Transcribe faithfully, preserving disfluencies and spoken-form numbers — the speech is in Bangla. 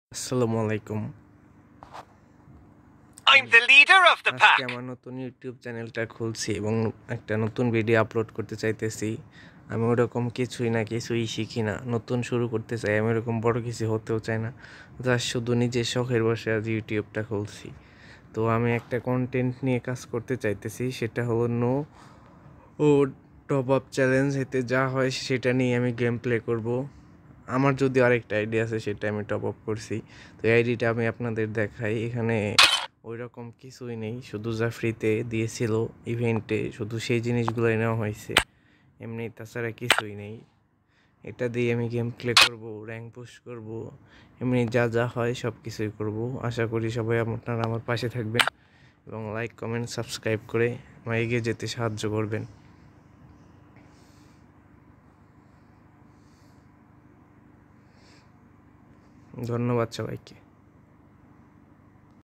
আসসালামু আলাইকুম। I'm the leader of the আজকে pack. আমার নতুন ইউটিউব চ্যানেলটা খুলছি এবং একটা নতুন ভিডিও আপলোড করতে চাইতেছি। আমি ওরকম কিছুই না কিছুই শিখি না, নতুন শুরু করতে চাই। আমি ওরকম বড় কিছু হতেও চাই না, জাস্ট শুধু নিজের শখের বসে আজ ইউটিউবটা খুলছি। তো আমি একটা কন্টেন্ট নিয়ে কাজ করতে চাইতেছি, সেটা হলো নো ও টপ আপ চ্যালেঞ্জ। এতে যা হয় সেটা নিয়ে আমি গেম প্লে করব। আমার যদি আরেকটা আইডিয়া আছে সেটা আমি টপ আপ করছি, তো এই আইডিটা আমি আপনাদের দেখাই। এখানে ওই রকম কিছুই নেই, শুধু যা ফ্রিতে দিয়েছিল ইভেন্টে শুধু সেই জিনিসগুলোই নেওয়া হয়েছে, এমনি তাছাড়া কিছুই নেই। এটা দিয়ে আমি গেম প্লে করব, র্যাঙ্ক পুশ করব, এমনি যা যা হয় সব কিছুই করব। আশা করি সবাই আপনারা আমার পাশে থাকবেন এবং লাইক কমেন্ট সাবস্ক্রাইব করে আমার এগিয়ে যেতে সাহায্য করবেন। ধন্যবাদ সবাইকে।